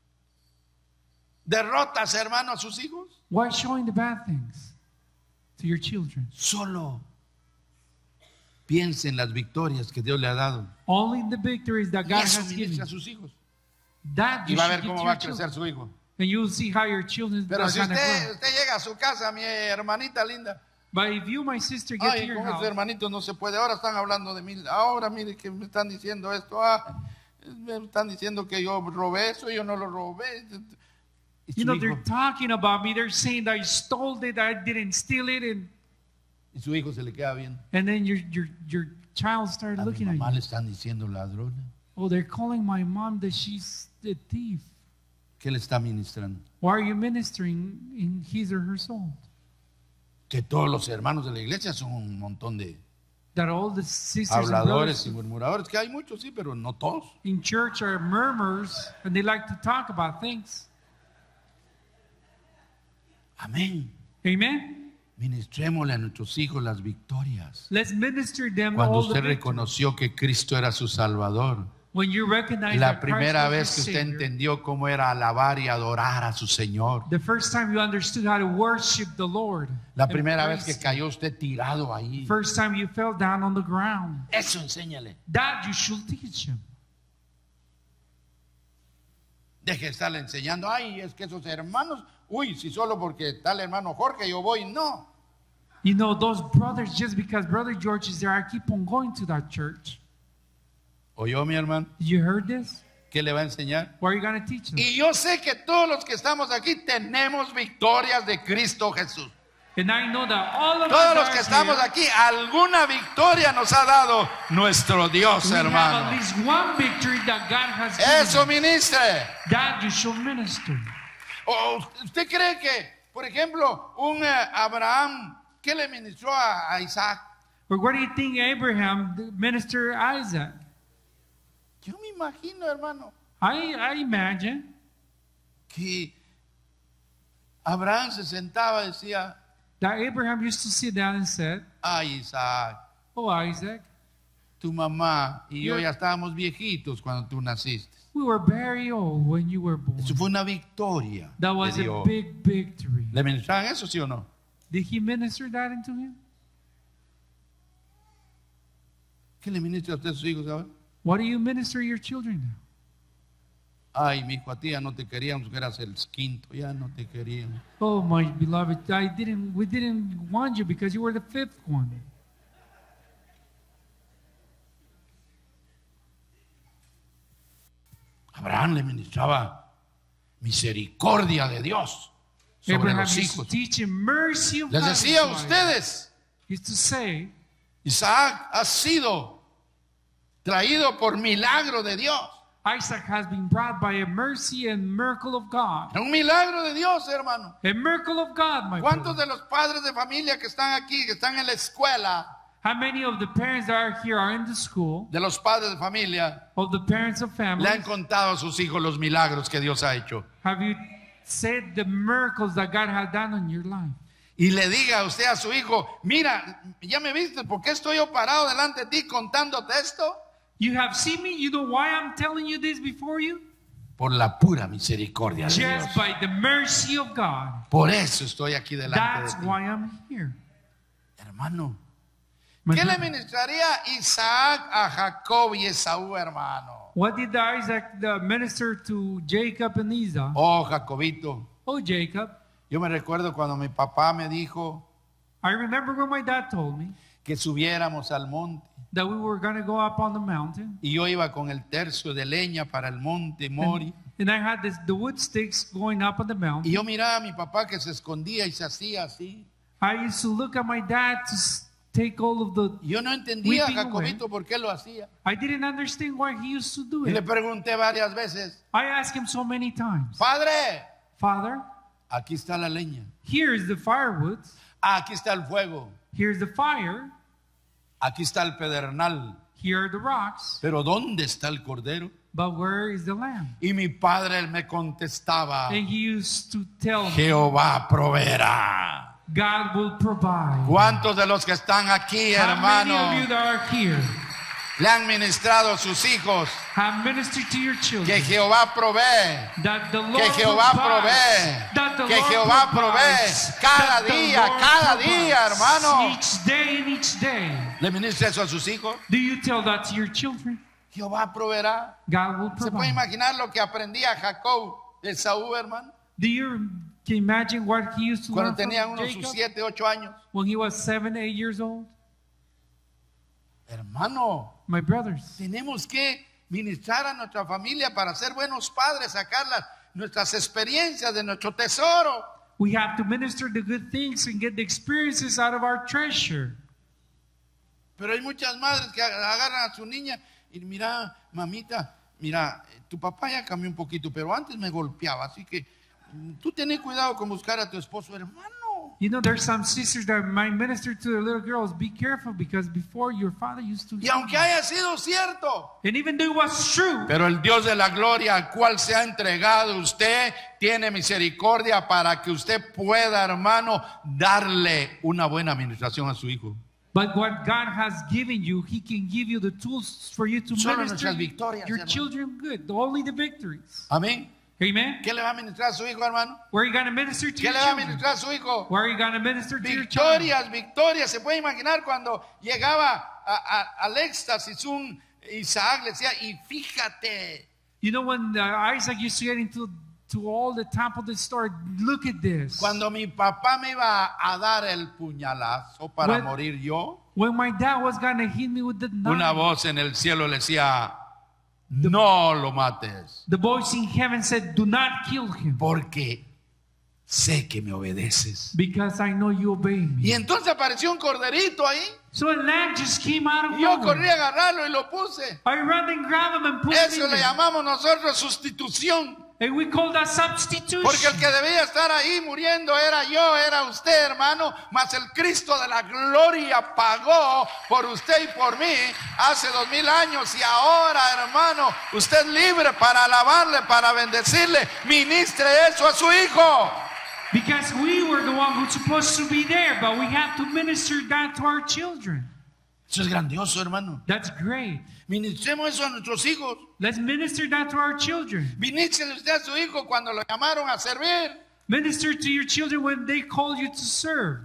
derrotas, hermano, a sus hijos? Why showing the bad things to your children? Solo piense en las victorias que Dios le ha dado. Only the victories that Y God eso has given ministra a you. sus hijos. That Y you va a should ver give cómo to va your a crecer children. su hijo. And you'll see how your children Pero are si going to grow. usted llega a su casa, mi hermanita linda, But if you, my sister, get to ay, your con estos house, hermanitos no se puede. Ahora están hablando de mí. Ahora mire que me están diciendo esto. Me están diciendo que yo robé eso, yo no lo robé. Y you su know, hijo, they're talking about me. They're saying that I stole it, I didn't steal it. y su hijo se le queda viendo. And then your child started A mi looking at mamá you. le están diciendo ladrona. Oh, they're calling my mom that she's a thief. ¿Qué le está ministrando? Why are you ministering in his or her soul? Que todos los hermanos de la iglesia son un montón de That all the sisters and habladores y brothers murmuradores, que hay muchos, sí, pero no todos. in church are murmurs and they like to talk about things. Amén. Amen? Ministrémosle a nuestros hijos las victorias. Let's minister them Cuando all the usted victory. reconoció que Cristo era su Salvador, When you recognize la that primera Christ vez was que your usted Savior, entendió cómo era alabar y adorar a su Señor, the first time you understood how to worship the Lord, la and primera vez que praise cayó usted tirado ahí, Him. First time you fell down on the ground, eso enséñale. that you should teach him. Deje de estarle enseñando, ay, es que esos hermanos, uy, si solo porque está el hermano Jorge yo voy, no. You know, those brothers, just because Brother George is there, I keep on going to that church. ¿Oyó mi hermano? Did you heard this? ¿Qué le va a enseñar? What are you going to teach them? Y yo sé que todos los que estamos aquí tenemos victorias de Cristo Jesús. And I know that all of Todos us los are que estamos here, aquí, alguna victoria nos ha dado nuestro Dios, we have at hermano. least one victory that God has given Eso us. ministre. That you should minister. ¿O usted cree que, por ejemplo, un Abraham, ¿qué le ministró a Isaac? But what do you think Abraham ministered Isaac? Yo me imagino, hermano, I imagine que Abraham se sentaba y decía, that Abraham used to sit down and said, ay, Isaac, "Oh, Isaac, tu mamá y yo Yo- ya estábamos viejitos cuando tú naciste. we were very old when you were born." Eso fue una victoria That de was a Dios. big victory. ¿Le ministraban eso, sí o no? Did he minister that into him? ¿Qué le ministra a usted a sus hijos ahora? What do you minister your children now? Ay, mi hijo, a ti ya no te queríamos, que eras el quinto, ya no te queríamos. Oh, my beloved, we didn't want you because you were the fifth one. Abraham le ministraba misericordia de Dios sobre Abraham los used to hijos. teach him mercy of Les God. decía a in his life. ustedes, He used to say, Isaac ha sido traído por milagro de Dios. Isaac has been brought by a mercy and miracle of God. Un milagro de Dios, hermano. A miracle of God, my ¿Cuántos brother. de los padres de familia que están aquí, que están en la escuela, How many of the parents that are here are in the school, de los padres de familia, of the parents of le han families? contado a sus hijos los milagros que Dios ha hecho? Have you said the miracles that God has done in your life? Y le diga a usted a su hijo, mira, ya me viste, ¿por qué estoy yo parado delante de ti contándote esto? You have seen me. You know why I'm telling you this before you? Por la pura misericordia de Dios. Just by the mercy of God. Por eso estoy aquí delante That's de ti. why I'm here. Hermano, My ¿qué le brother. ministraría Isaac a Jacob y Esaú, hermano? What did Isaac minister to Jacob and Esau? Oh, Jacobito, Oh, Jacob. yo me recuerdo cuando mi papá me dijo I remember when my dad told me que subiéramos al monte that we were going to go up on the mountain. y yo iba con el tercio de leña para el monte Mori. And I had the wood sticks going up on the Y mountain. yo miraba a mi papá que se escondía y se hacía así. I used to look at my dad to take all of the... Yo no entendía a Weeping Jacobito por qué lo hacía. I didn't understand why he used to do Y le it. pregunté varias veces, I asked him so many times, Padre, Father, aquí está la leña, here is the firewood, aquí está el fuego, here's the fire, aquí está el pedernal, here are the rocks, pero ¿dónde está el cordero? but where is the lamb? Y mi padre me contestaba, And he used to tell me, Jehová proveerá. God will provide. ¿Cuántos de los que están aquí, How many of you hermano, that are here le han ministrado a sus hijos have ministered to your que children Jehová provee? that the Lord Que Jehová provides, provee, that the que Lord Jehová provides, provee cada that the día, Lord cada provides. día, hermano. Each day and each day. ¿Le ministra eso a sus hijos? Do you tell that to your children? Jehová proveerá. God will ¿Se puede provide. imaginar lo que aprendía Jacob de Esaú, hermano? Do you can you imagine what he used to Cuando learn tenía from unos sus Jacob 7, 8 años. when he was 7, 8 years old? Hermano, My brothers, tenemos que ministrar a nuestra familia para ser buenos padres, sacar nuestras experiencias de nuestro tesoro. we have to minister the good things and get the experiences out of our treasure. Pero hay muchas madres que agarran a su niña y mira, mamita, mira, tu papá ya cambió un poquito, pero antes me golpeaba, así que tú tenés cuidado con buscar a tu esposo, hermano. You know, there's some sisters that might minister to their little girls. Be careful because before your father used to. Y aunque haya sido cierto, And even though it was true, pero el Dios de la gloria al cual se ha entregado usted tiene misericordia para que usted pueda, hermano, darle una buena administración a su hijo. but what God has given you, He can give you the tools for you to Solo minister nuestras victorias, your hermano. children good. Only the victories. Amén. Amen. ¿Qué le va a ministrar a su hijo, hermano? Where are you going to minister to ¿Qué your le va a children? ministrar a su hijo? Where are you going to minister to your child? Victorias, victorias. Se puede imaginar cuando llegaba al éxtasis un Isaac le decía, y fíjate. You know when Isaac used to get into all the top of the story, look at this. Cuando mi papá me iba a dar el puñalazo para When- morir yo, When my dad was going to hit me with the knife, una voz en el cielo le decía, no lo mates, the voice in heaven said, do not kill him porque sé que me obedeces. because I know you obey me. Y entonces apareció un corderito ahí, So a lamb just came out of y yo nowhere. corrí a agarrarlo y lo puse. I ran and grabbed him and put him Eso in le there. llamamos nosotros sustitución. And we call that substitution. Porque el que debía estar ahí muriendo era yo, era usted, hermano. Mas el Cristo de la gloria pagó por usted y por mí hace 2000 años. Y ahora, hermano, usted es libre para alabarle, para bendecirle. Ministre eso a su hijo. Because we were the one who's supposed to be there, but we have to minister that to our children. Eso es grandioso, hermano. That's great. Ministremos eso a nuestros hijos. Let's minister that to our children. Ministre usted a su hijo cuando lo llamaron a servir. Minister to your children when they call you to serve.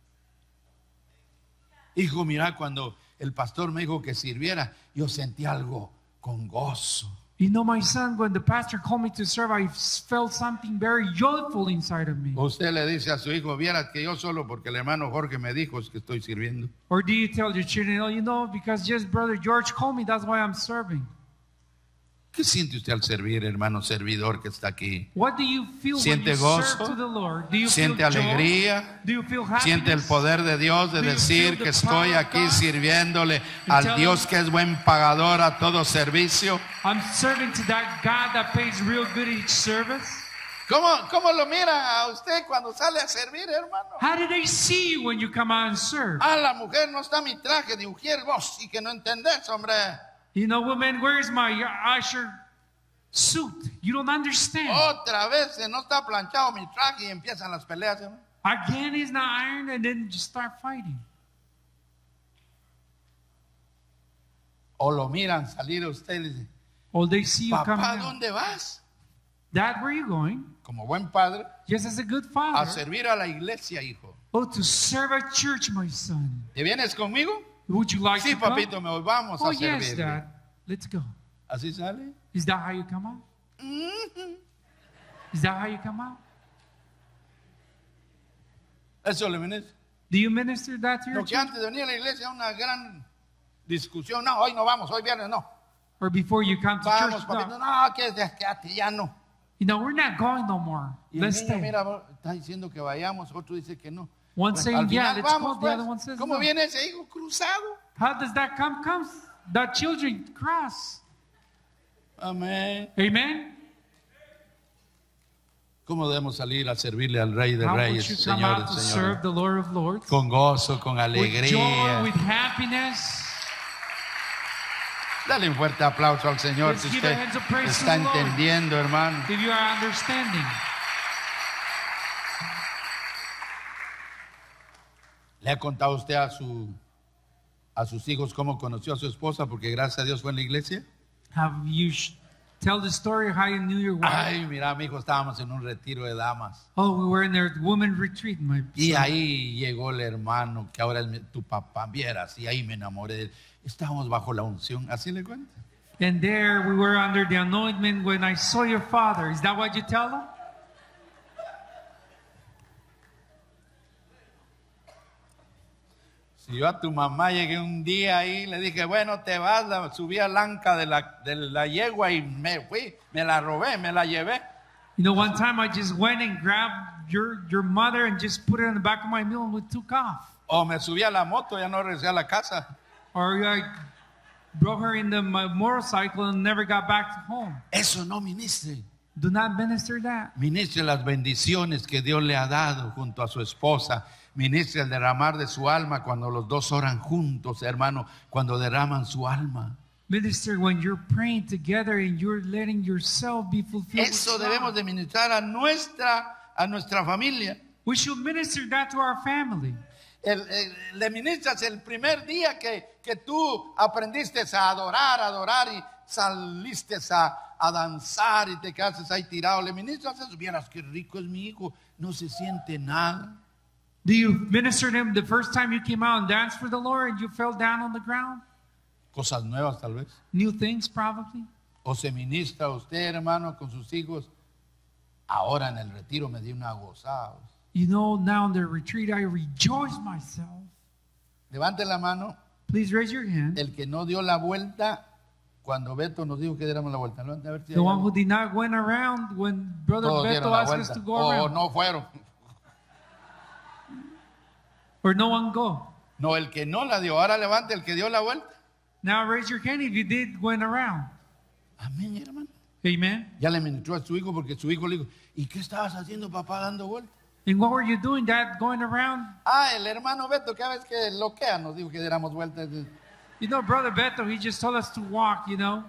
Hijo, mira, cuando el pastor me dijo que sirviera, yo sentí algo con gozo. You know, my son, when the pastor called me to serve, I felt something very joyful inside of me. Usted le dice a su hijo, vieras que yo solo porque el hermano Jorge me dijo es que estoy sirviendo. Or do you tell your children, oh, you know, because just brother George called me, that's why I'm serving. ¿Qué siente usted al servir, hermano servidor que está aquí? What do you feel when ¿Siente you gozo? serve to the Lord? Do you ¿Siente feel joy? alegría? Do you feel happiness? ¿Siente el poder de Dios de Do you decir feel the que estoy power of aquí God? sirviéndole You al tell Dios him, que es buen pagador a todo servicio? I'm serving to that God that pays real good each service. ¿Cómo lo mira a usted cuando sale a servir, hermano? How do they see you when you come out and serve? Ah, la mujer no está mi traje de ujier, vos y que no entendés, hombre. You know, woman, where's my usher suit? You don't understand. Otra vez no está planchado mi traje y empiezan las peleas, hermano. Again, it's not ironed, and then just start fighting. O lo miran salir a usted y le dicen, Or they see you coming papá, out. ¿dónde vas? Dad, where are you going? Como buen padre, Yes, as a good a father. servir a la iglesia, hijo. Oh, to serve at church, my son. ¿Te vienes conmigo? Would you like Sí, to come? papito, me voy, vamos Oh, a yes, servir. Dad. Let's go. ¿Así sale? Is that how you come out? Is that how you come out? Eso le ministra. Do you minister that to your Lo que church? antes de venir a la iglesia una gran discusión. No, hoy no vamos, hoy viernes no. Or before you come to Vamos, church? papito. No. No, quédate, ya no. You know, we're not going no more. Y el Let's niño, stay. mira, está diciendo que vayamos, otro dice que no. One Bueno, saying, al yeah, final let's vamos, go. The pues. other one says, ¿Cómo no. viene ese hijo cruzado? How does that come? That children cross. Amén. Amen? ¿Cómo debemos salir a servirle al Rey de How would Reyes, you come Señor out de to Señores? serve the Lord of Lords? Con gozo, con With joy, alegría. with happiness. Dale un fuerte aplauso al Señor Let's si give usted hands of praise está to the Lord. entendiendo, hermano. If you are understanding. ¿Le ha contado usted a sus hijos cómo conoció a su esposa? Porque gracias a Dios fue en la iglesia. Have you tell the story of how you knew your wife? Ay, mira, mi hijo, estábamos en un retiro de damas. Oh, we were in their women retreat, my Y son. ahí llegó el hermano, que ahora es tu papá, vieras, y ahí me enamoré de él. Estábamos bajo la unción, así le cuento. And there we were under the anointment when I saw your father. Is that what you tell them? Si yo a tu mamá llegué un día ahí, le dije, bueno, te vas, subí al anca de la yegua y me fui, me la robé, me la llevé. You know, one time I just went and grabbed your mother and just put it in the back of my mule and we took off. O me subí a la moto, ya no regresé a la casa. Or I brought her in my motorcycle and never got back to home. Eso no ministre. Do not minister that. Ministre las bendiciones que Dios le ha dado junto a su esposa. Ministre el derramar de su alma cuando los dos oran juntos, hermano, cuando derraman su alma. Minister when you're praying together and you're letting yourself be fulfilled. Eso with debemos God. de ministrar a nuestra familia. We should minister that to our family. Le ministras el primer día que tú aprendiste a adorar y saliste a danzar y te quedaste ahí tirado. Le ministras eso, vieras qué rico es mi hijo, no se siente nada. Do you minister to him the first time you came out and danced for the Lord and you fell down on the ground? Cosas nuevas tal vez. New things probably. O se ministra usted, hermano, con sus hijos. Ahora en el retiro me di una gozada. You know, now in the retreat I rejoice myself. Levante la mano Please raise your hand. el que no dio la vuelta cuando Beto nos dijo que diéramos la vuelta. Levante a ver si The hay one algo. who did not went around when Brother Todos Beto dieron la asked us vuelta. to go O around. no fueron. Or no one go. No, el que no la dio. Ahora levante el que dio la vuelta. Now raise your hand if you did went around. Amén, hermano. Amen. Ya le ministró a su hijo porque su hijo le dijo, ¿y qué estabas haciendo, papá, dando vueltas? And what were you doing, Dad, going around? Ah, el hermano Beto, cada vez que loquea nos dijo que diéramos vueltas. You know, Brother Beto, he just told us to walk, you know.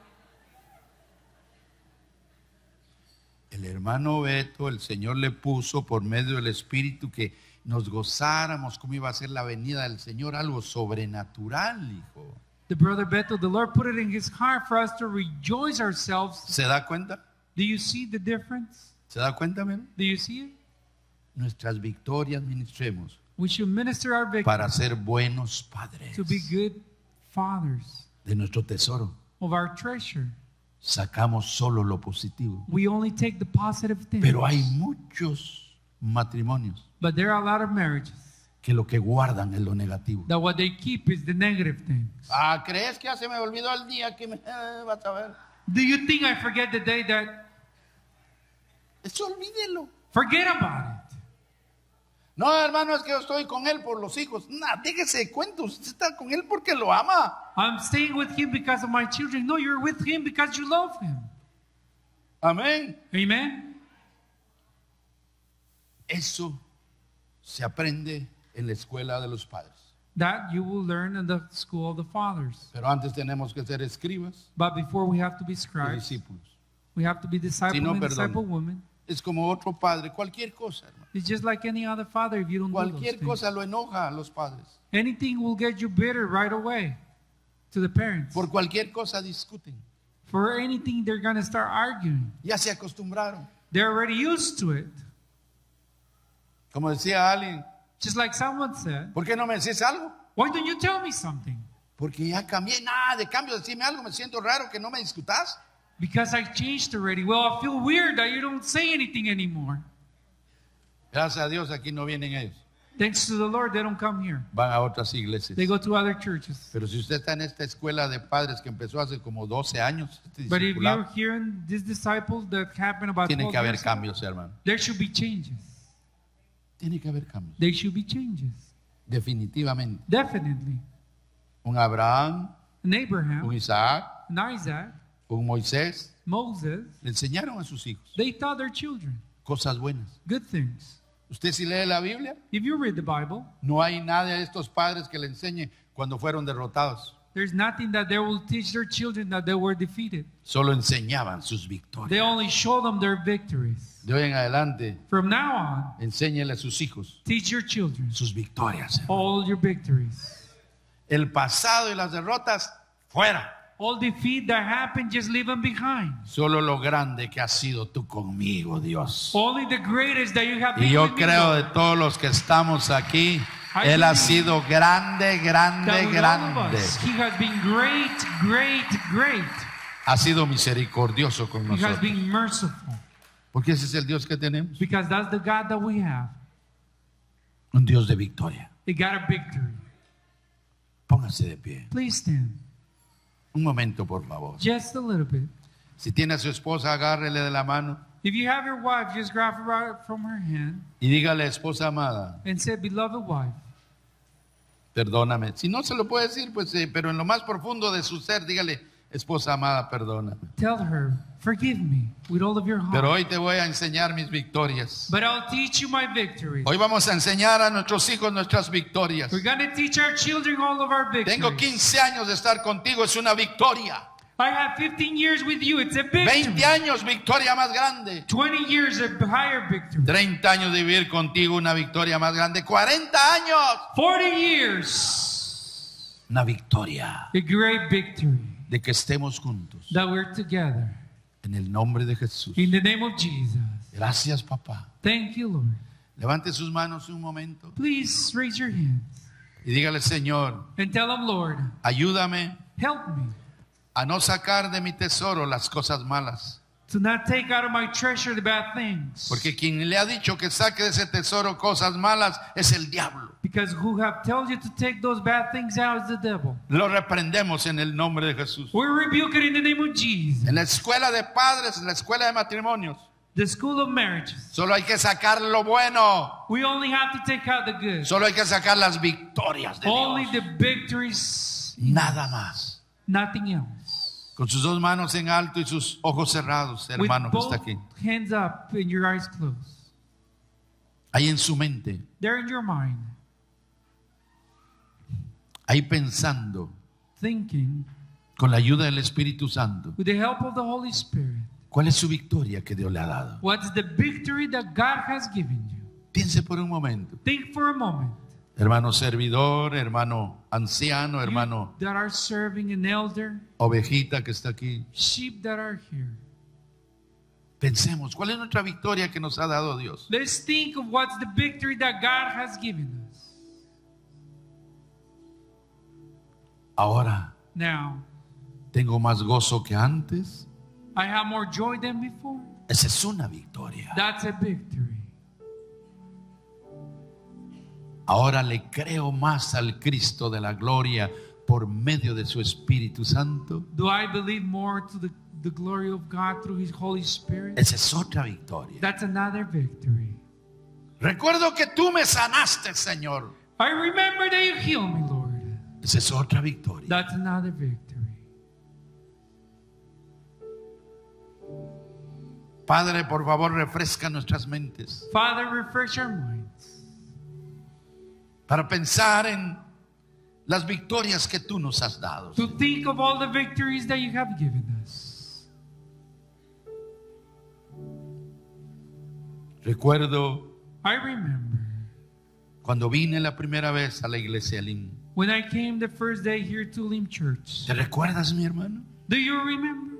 El hermano Beto, el Señor le puso por medio del Espíritu que nos gozáramos cómo iba a ser la venida del Señor, algo sobrenatural, hijo. The Brother Beto, the Lord put it in his heart for us to rejoice ourselves. ¿Se da cuenta? Do you see the difference? ¿Se da cuenta, hermano? Do you see it? Nuestras victorias ministremos We should minister our victory para ser buenos padres to be good fathers de nuestro tesoro. of our treasure. Sacamos solo lo positivo. We only take the positive things. Pero hay muchos matrimonios But there are a lot of marriages que lo que guardan es lo negativo. that what they keep is the negative things. Ah, ¿crees que ya se me olvidó el día que me vas a ver? Do you think I forget the day that? Eso olvídelo. Forget about it. No, hermano, es que yo estoy con él por los hijos. No, déjese de cuento. Usted está con él porque lo ama. I'm staying with him because of my children. No, you're with him because you love him. Amén. Amen. Eso se aprende en la escuela de los padres. That you will learn in the school of the fathers. Pero antes tenemos que ser escribas But before we have to be y scribes, discípulos. we have to be disciple Si no, and perdón. disciple women. Es como otro padre, cualquier cosa, hermano. It's just like any other father if you don't do those Cualquier things. cosa lo enoja a los padres. Anything will get you bitter right away to the parents. Por cualquier cosa discuten. For anything, they're going to start arguing. Ya se acostumbraron. They're already used to it. Como decía alguien, Just like someone said, ¿por qué no me decís algo? why don't you tell me something? Porque ya cambié. Nada de cambio, decime algo. Me siento raro que no me discutas. Because I changed already. Well, I feel weird that you don't say anything anymore. Gracias a Dios aquí no vienen ellos. Thanks to the Lord, they don't come here. Van a otras iglesias. They go to other churches. Pero si usted está en esta escuela de padres que empezó hace como 12 años, este But if discipulado, you're hearing these disciples that happened about tiene 12 que haber years ago, cambios, hermano. there should be changes. Tiene que haber cambios. There should be changes. Definitivamente. Definitely. Un Abraham, And un Abraham, Isaac, and Isaac, un Moisés, Moses, le enseñaron a sus hijos they taught their children cosas buenas. good things. Usted si lee la Biblia, If you read the Bible, no hay nada de estos padres que le enseñe cuando fueron derrotados. there's nothing that they will teach their children that they were defeated. Solo enseñaban sus victorias. They only show them their victories. De hoy en adelante, From now on, enséñele a sus hijos teach your children sus victorias. all your victories. El pasado y las derrotas, fuera. All defeat that happened, just leave them behind. Solo lo grande que has sido tú conmigo, Dios. Only the greatest that you have Y been yo with me, creo Lord. de todos los que estamos aquí, Él ha sido grande, That grande, with all of grande. us, He has been great, great, great. Ha sido misericordioso con He has nosotros. been merciful. Porque ese es el Dios que tenemos. Because that's the God that we have. Un Dios de victoria. He got a victory. Póngase de pie. Please stand. Un momento, por favor. Just a little bit. Si tiene a su esposa, agárrele de la mano If you have your wife, just grab her right from her hand y dígale, esposa amada, and say, beloved wife, perdóname. Si no se lo puede decir, pues, pero en lo más profundo de su ser, dígale, esposa amada, perdóname. tell her, forgive me with all of your heart. Pero hoy te voy a enseñar mis victorias. But I'll teach you my victories. Hoy vamos a enseñar a nuestros hijos nuestras victorias. We're going to teach our children all of our victories. Tengo 15 años de estar contigo, es una victoria. I have 15 years with you. It's a victory. 20 años, victoria más grande. 20 years, a higher victory. 30 años de vivir contigo, una victoria más grande. 40 años, 40 years, una victoria a great victory de que estemos juntos. that we're together. En el nombre de Jesús. In the name of Jesus. Gracias, papá. Thank you, Lord. Levante sus manos un momento Please raise your hands y dígale, Señor, and tell them, Lord, ayúdame help me a no sacar de mi tesoro las cosas malas. to not take out of my treasure the bad things. Porque quien le ha dicho que saque de ese tesoro cosas malas es el diablo. Because who have told you to take those bad things out is the devil. Lo reprendemos en el nombre de Jesús. We rebuke it in the name of Jesus. En la escuela de padres, en la escuela de matrimonios, The school of marriages. solo hay que sacar lo bueno. We only have to take out the good. Solo hay que sacar las victorias de Only Dios. the victories, Nada más. nothing else. Con sus dos manos en alto y sus ojos cerrados, With hermano que both está aquí. hands up and your eyes closed. Ahí en su mente, They're in your mind, ahí pensando, thinking, con la ayuda del Espíritu Santo, with the help of the Holy Spirit, ¿cuál es su victoria que Dios le ha dado? what's the victory that God has given you? Piense por un momento. Think for a moment. Hermano servidor, hermano anciano, hermano You that are serving an elder, ovejita que está aquí. sheep that are here. Pensemos, ¿cuál es nuestra victoria que nos ha dado Dios? Let's think of what's the victory that God has given us. Ahora, Now, ¿tengo más gozo que antes? I have more joy than before. Esa es una victoria. That's a victory. Ahora le creo más al Cristo de la gloria por medio de su Espíritu Santo. Do I believe more to the the glory of God through His Holy Spirit. Esa es otra victoria. That's another victory. Recuerdo que tú me sanaste, Señor. I remember that you healed me, Lord. Esa es otra victoria. That's another victory. Padre, por favor, refresca nuestras mentes Father, refresh our minds para pensar en las victorias que tú nos has dado. to think of all the victories that you have given us. Recuerdo I remember cuando vine la primera vez a la iglesia Lim. when I came the first day here to Lim Church. ¿Te recuerdas, mi hermano? Do you remember?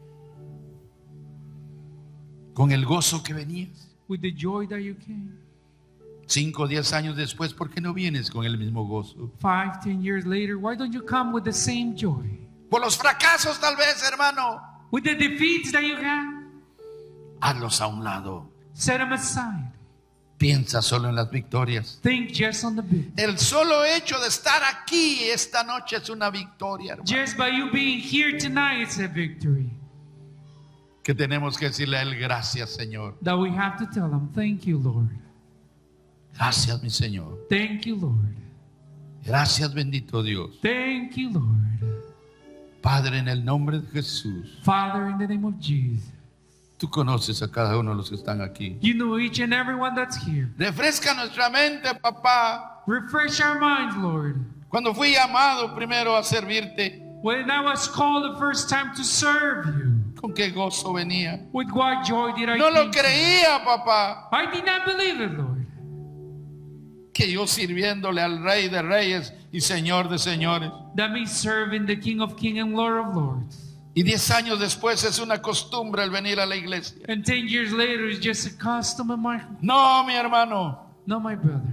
Con el gozo que venías. With the joy that you came. 5 o 10 años después, ¿por qué no vienes con el mismo gozo? 5, 10 years later, why don't you come with the same joy? Por los fracasos tal vez, hermano. With the defeats that you have, Hazlos a un lado. set them aside. Piensa solo en las victorias. Think just on the victory. El solo hecho de estar aquí esta noche es una victoria, hermano. Just by you being here tonight, it's a victory. Que tenemos que decirle a Él gracias, Señor. That we have to tell him, thank you, Lord. Gracias, mi Señor. Thank you, Lord. Gracias, bendito Dios. Thank you, Lord. Padre, en el nombre de Jesús, Father, in the name of Jesus, tú conoces a cada uno de los que están aquí. you know each and every one that's here. Refresca nuestra mente, papá. Refresh our minds, Lord. Cuando fui llamado primero a servirte, When I was called the first time to serve you, ¿con qué gozo venía? with what joy did I No lo think? creía, papá, I did not believe it, Lord. que yo sirviéndole al Rey de Reyes y Señor de Señores. That means serving the King of Kings and Lord of Lords. Y 10 años después es una costumbre el venir a la iglesia. And 10 years later, it's just a custom in my... No, mi hermano. No, my brother.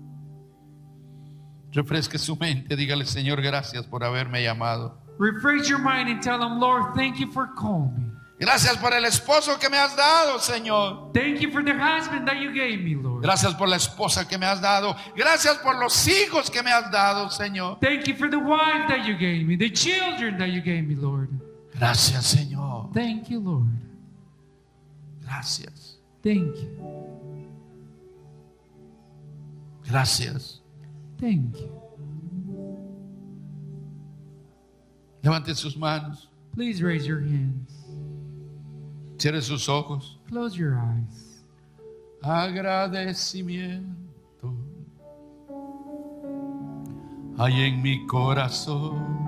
Refresque su mente, dígale, Señor, gracias por haberme llamado. Refresh your mind and tell him, Lord, thank you for calling me. Gracias por el esposo que me has dado, Señor. Thank you for the husband that you gave me, Lord. Gracias por la esposa que me has dado. Gracias por los hijos que me has dado, Señor. Thank you for the wife that you gave me, the children that you gave me, Lord. Gracias, Señor. Thank you, Lord. Gracias. Thank you. Gracias. Thank you. Levante sus manos. Please raise your hands. Cierre sus ojos. Close your eyes. Agradecimiento hay en mi corazón.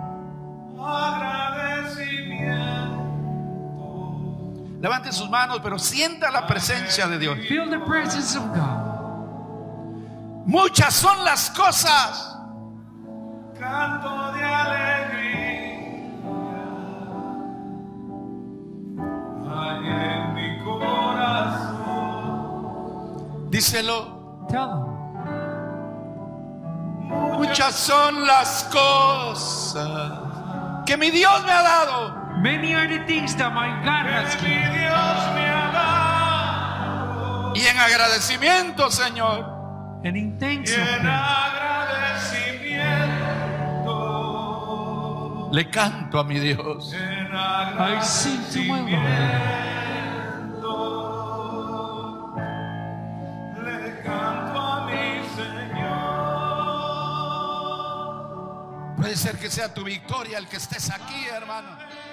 Levante sus manos, pero sienta la presencia de Dios. Feel the presence of God. Muchas son las cosas. Canto de alegría hay en mi corazón. Díselo. Tell him. Muchas son las cosas que mi Dios me ha dado. Many are the things that my God has Mi given. Dios me ha dado. Y en agradecimiento, Señor, And in thanks Y of en God, agradecimiento. le canto a mi Dios. En I sing to my Lord. agradecimiento. Le canto a mi Señor. Puede ser que sea tu victoria el que estés aquí, hermano.